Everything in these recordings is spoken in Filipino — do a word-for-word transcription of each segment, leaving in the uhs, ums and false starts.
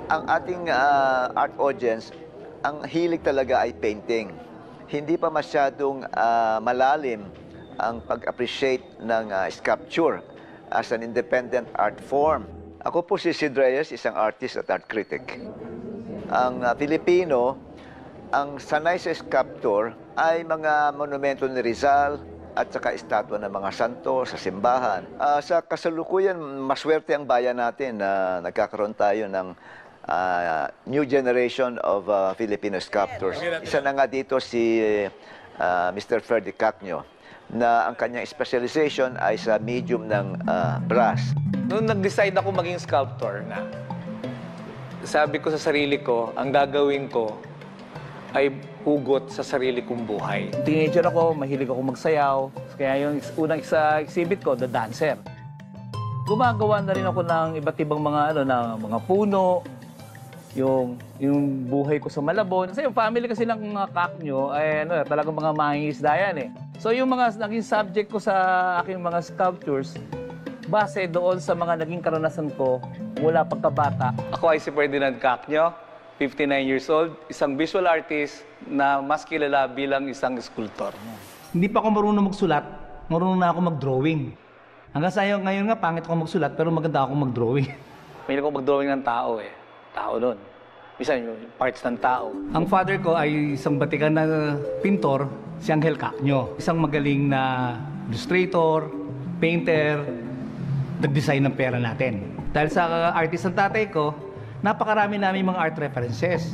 ang ating uh, art audience, ang hilig talaga ay painting. Hindi pa masyadong uh, malalim ang pag-appreciate ng uh, sculpture as an independent art form. Ako po si Sid Reyes, isang artist at art critic. Ang uh, Filipino, ang sanay sa sculpture ay mga monumento ni Rizal at saka estatwa ng mga santo sa simbahan. Uh, sa kasalukuyan, maswerte ang bayan natin na nagkakaroon tayo ng uh, new generation of uh, Filipino sculptors. Isa na nga dito si uh, Mister Ferdy Cacño, na ang kanyang specialization ay sa medium ng uh, brass. Noong nag-decide ako maging sculptor na, sabi ko sa sarili ko, ang gagawin ko ay hugot sa sarili kong buhay. Teenager ako, mahilig ako magsayaw. Kaya yung unang isa exhibit ko, The Dancer. Gumagawa na rin ako ng iba't ibang mga, ano, na, mga puno, yung, yung buhay ko sa Malabon. Kasi yung family kasi ng mga Cacño, ay ano, talagang mga mangingisda yan eh. So yung mga naging subject ko sa aking mga sculptures, base doon sa mga naging karanasan ko mula pagkabata. Ako ay si Ferdinand Cacño, fifty-nine years old, isang visual artist na mas kilala bilang isang sculptor. Hindi pa ako marunong magsulat, marunong na ako mag-drawing. Hanggang sa ngayon nga, pangit ako magsulat, pero maganda ako mag-drawing. Mahilig ko mag-drawing ng tao eh. Tao doon. Minsan yung parts ng tao. Ang father ko ay isang batikan na pintor, si Angel Cacño. Isang magaling na illustrator, painter, nag-design ng pera natin. Dahil sa artist ng tatay ko, napakarami namin mga art references.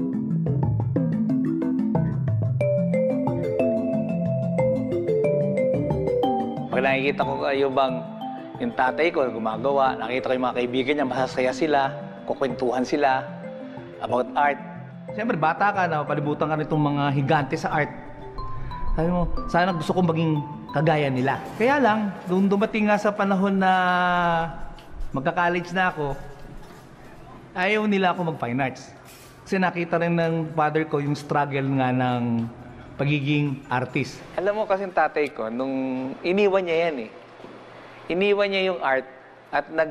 Pag nakikita ko kayo bang yung tatay ko gumagawa, nakita ko yung mga kaibigan niya, masasaya sila, kukwentuhan sila about art. Siyempre, bata ka na, palibutan ka nitong mga higante sa art. Sabi mo, sana gusto kong maging kagaya nila. Kaya lang, doon dumating nga sa panahon na magka-college na ako, ayaw nila ako mag-fine arts. Kasi nakita rin ng father ko yung struggle nga ng pagiging artist. Alam mo kasi tatay ko, nung iniwan niya yan eh. Iniwan niya yung art at nag,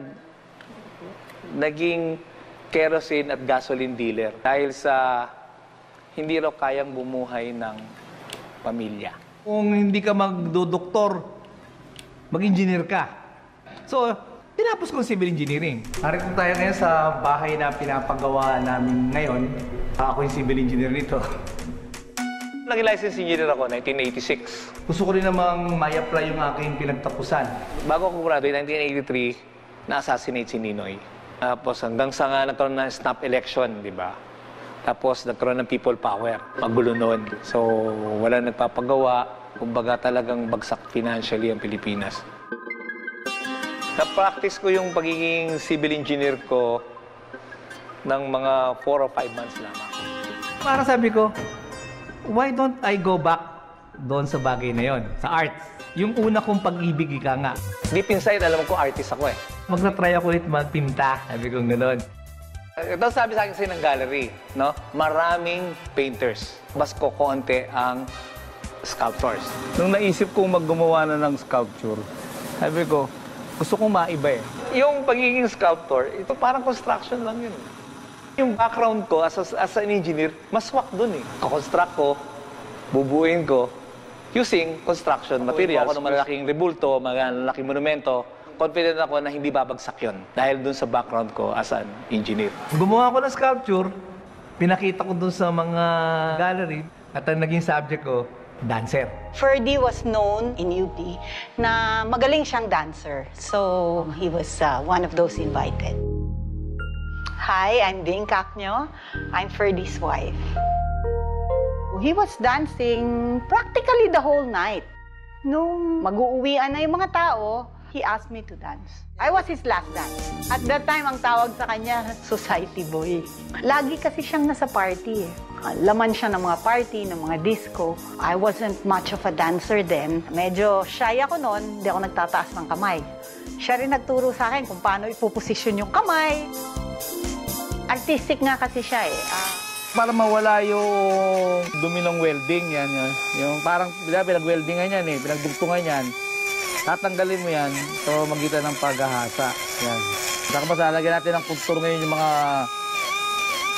naging kerosene at gasoline dealer. Dahil sa hindi raw kayang bumuhay ng pamilya. Kung hindi ka magdodoktor, mag-engineer ka. So, tinapos ko civil engineering. Narito tayo ngayon sa bahay na pinapagawa namin ngayon. Ako yung civil engineer nito. Naging license engineer ako, nineteen eighty-six. Gusto ko rin namang may apply yung aking pinagtapusan. Bago ako graduate, nineteen eighty-three, na-assassinate si Ninoy. Tapos hanggang sa nga nagkaroon ng snap election, di ba? Tapos nagkaroon ng people power. Magulo noon. So, wala nagpapagawa. Kumbaga talagang bagsak financially ang Pilipinas. Na-practice ko yung pagiging civil engineer ko ng mga four or five months lamang. Para sabi ko, why don't I go back doon sa bagay na yon, sa arts? Yung una kong pag-ibig ka nga. Deep inside, alam ko artist ako eh. Mag-try ako ulit magpinta. Sabi kong gano'n. Ito sabi sa akin kasi ng gallery, no? Maraming painters. Mas kokonti ang sculptors. Nung naisip kong maggumawa na ng sculpture, sabi ko, gusto kong maiba eh. Yung pagiging sculptor, ito parang construction lang yun. Yung background ko as, a, as an engineer, maswak dun eh. Kakonstruct ko, bubuin ko, using construction materials. Ako ng malalaking rebulto, malalaking monumento, confident ako na hindi babagsak yun dahil dun sa background ko as an engineer. Gumawa ko ng sculpture, pinakita ko dun sa mga gallery, at ang naging subject ko, dancer. Ferdy was known in U P na magaling siyang dancer. So, he was uh, one of those invited. Hi, I'm Ding Cacño. I'm Ferdy's wife. He was dancing practically the whole night. Nung mag-uuwian na yung mga tao, he asked me to dance. I was his last dance. At that time, ang tawag sa kanya, society boy. Lagi kasi siyang nasa party eh. Laman siya ng mga party, ng mga disco. I wasn't much of a dancer then. Medyo shy ako noon, hindi ako nagtataas ng kamay. Siya rin nagturo sa akin kung paano ipuposisyon yung kamay. Artistic nga kasi siya eh. Ah, Para mawala yung dumi ng welding, yan, yan. Yung parang, pinag-weldingan yan eh, pinagdugtungan yan. Tatanggalin mo yan, so magitan ng paghahasa. Yan. Saka mas lalagyan natin ng kultur ngayon yung mga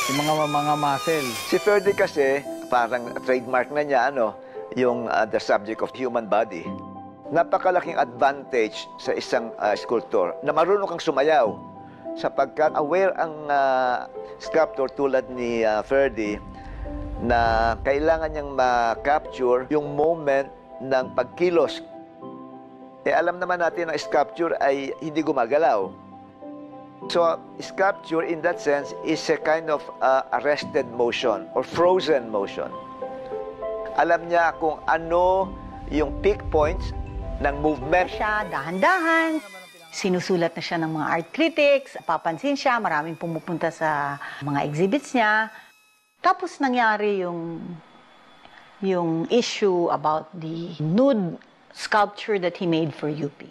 yung mga mga muscle. Si Ferdy kasi, parang trademark na niya, ano, yung uh, the subject of human body. Napakalaking advantage sa isang uh, sculptor na marunong kang sumayaw sapagkat aware ang uh, sculptor tulad ni uh, Ferdy na kailangan niyang ma-capture yung moment ng pagkilos. Eh, alam naman natin na sculpture ay hindi gumagalaw. So, sculpture in that sense is a kind of uh, arrested motion or frozen motion. Alam niya kung ano yung peak points ng movement. Siya, dahan-dahan. Sinusulat na siya ng mga art critics. Papansin siya, maraming pumupunta sa mga exhibits niya. Tapos nangyari yung, yung issue about the nude sculpture that he made for U P.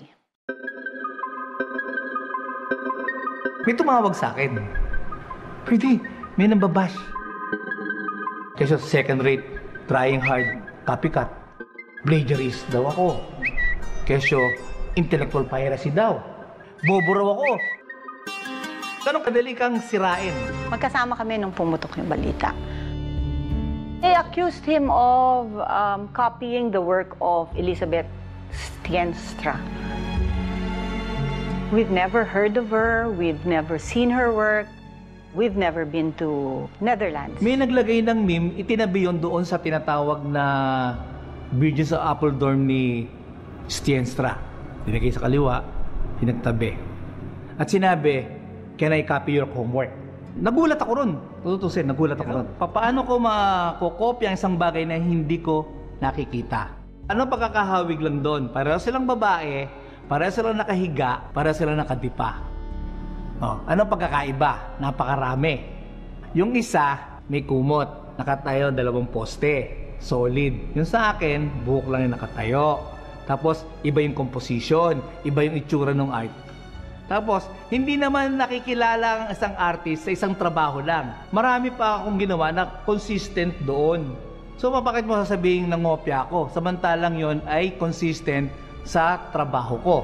May tumawag sa akin. Pretty, may nambabash. Kasi second rate, trying hard, copycat. Plagiarist daw ako. Kesyo, intellectual piracy daw. Bobo raw ako. Ganun kadali kang sirain. Magkasama kami nung pumutok yung balita. They accused him of um, copying the work of Elizabeth Stienstra. We've never heard of her. We've never seen her work. We've never been to Netherlands. May naglagay ng meme, itinabi yun doon sa tinatawag na Virgin sa Appledorm ni Stienstra. Dinagay sa kaliwa, pinagtabi. At sinabi, can I copy your homework? Nagulat ako ron. Tutusin, nagulat ako ron. Paano ko makokopya ang isang bagay na hindi ko nakikita? Ano pagkakahawig lang doon? Para silang babae, para silang nakahiga, para silang nakadipa. Oh, ano pagkakaiba? Napakarami. Yung isa, may kumot. Nakatayo, dalawang poste. Solid. Yung sa akin, buhok lang yung nakatayo. Tapos, iba yung composition. Iba yung itsura ng art. Tapos, hindi naman nakikilala ang isang artist sa isang trabaho lang. Marami pa akong ginawa na consistent doon. So, bakit mo sasabihin ng ngopya ako? Samantalang yon ay consistent sa trabaho ko.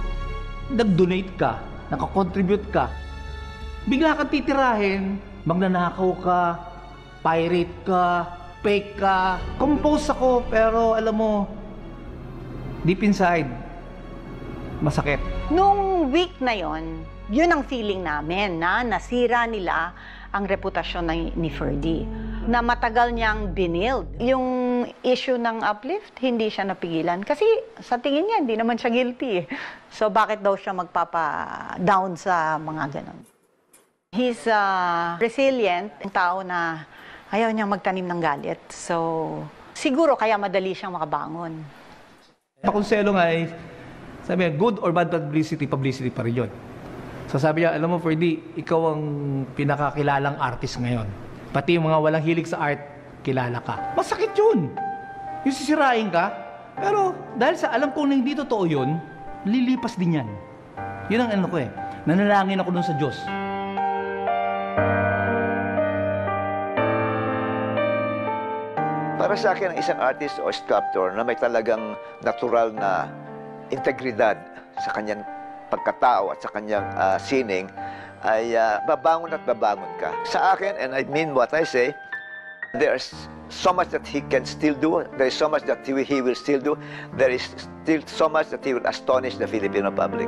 Nag-donate ka. Nakakontribute ka. Bigla kang titirahin, magnanakaw ka, pirate ka, fake ka. Compose ako, pero alam mo, deep inside, masakit. Nung week na yon, yun ang feeling namin na nasira nila ang reputasyon ni, ni Ferdy. Na matagal niyang binild. Yung issue ng uplift, hindi siya napigilan. Kasi sa tingin niya, hindi naman siya guilty. So bakit daw siya magpapa-down sa mga ganon? He's uh, resilient, ang tao na ayaw niyang magtanim ng galit. So siguro kaya madali siyang makabangon. Pakonselo nga ay, sabi niya, good or bad publicity, publicity pa rin yun. So sabi niya, alam mo Ferdy, ikaw ang pinakakilalang artist ngayon. Pati yung mga walang hilig sa art, kilala ka. Masakit yun. Yung sisirain ka. Pero dahil sa alam kong hindi totoo yun, lilipas din yan. Yun ang ano ko eh. Nanalangin ako dun sa Diyos. Para sa akin, ang isang artist o sculptor na may talagang natural na integridad sa kanyang pagkatao at sa kanyang uh, sining, ay uh, babangon at babangon ka. Sa akin, and I mean what I say, there's so much that he can still do. There is so much that he, he will still do. There is still so much that he will astonish the Filipino public.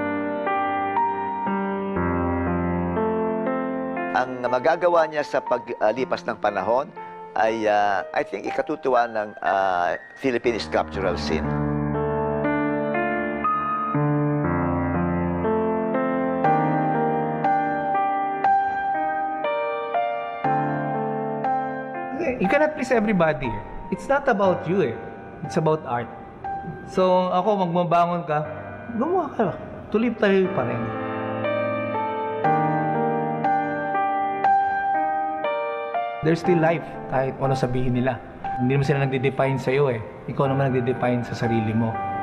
Ang magagawa niya sa paglipas ng panahon ay, uh, I think, ikatutuwa ng uh, Philippine sculptural scene. You cannot please everybody. It's not about you eh. It's about art. So ako, magmabangon ka, gumawa ka. Tuloy tayo pa rin. There's still life, kahit ano sabihin nila. Hindi naman sila nagde-define sa'yo eh. Ikaw naman nagde-define sa sarili mo.